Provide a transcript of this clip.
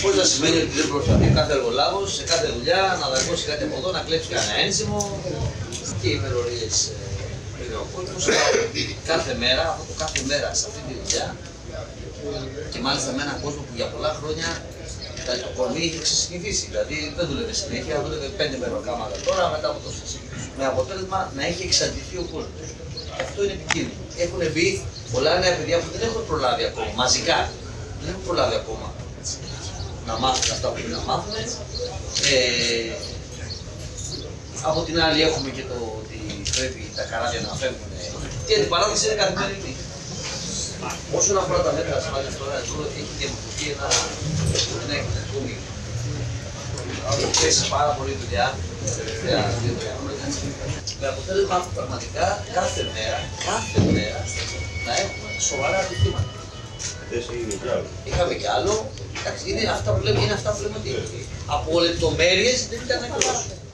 Πώς να σημαίνει ότι δεν προσπαθεί κάθε εργολάβος σε κάθε δουλειά να δαγκώσει κάτι από εδώ, να κλέψει κανένα ένσημο και ημερορίες είναι ο κόσμος. Κάθε μέρα, από το κάθε μέρα σε αυτή τη δουλειά και μάλιστα με έναν κόσμο που για πολλά χρόνια το κορμί είχε ξεσυνηθίσει. Δηλαδή δεν δούλευε συνέχεια, δούλευε 5 μεροκάματα τώρα μετά από το με αποτέλεσμα να έχει εξαντληθεί ο κόσμος. Αυτό είναι επικίνδυνο. Έχουν μπει πολλά νέα παιδιά που δεν έχουν προλάβει ακόμα, μαζικά. Δεν έχουν προλάβει ακόμα να μάθουν αυτά που πρέπει να μάθουν. Από την άλλη έχουμε και το ότι πρέπει τα καράβια να φεύγουν. Η αντιπαράθεση είναι καθημερινή. Όσον αφορά τα μέτρα ασφάλειας τώρα, εδώ έχει διαμορφωθεί ένα εκπαιδευτικό μείγμα. Έχει πέσει πάρα πολύ δουλειά τα τελευταία 2-3 χρόνια. Με αποτέλεσμα πραγματικά κάθε μέρα να έχουμε σοβαρά ατυχήματα. Είχαμε κι άλλο. Είναι αυτά που λέμε ότι από λεπτομέρειες δεν ήταν ακριβώς.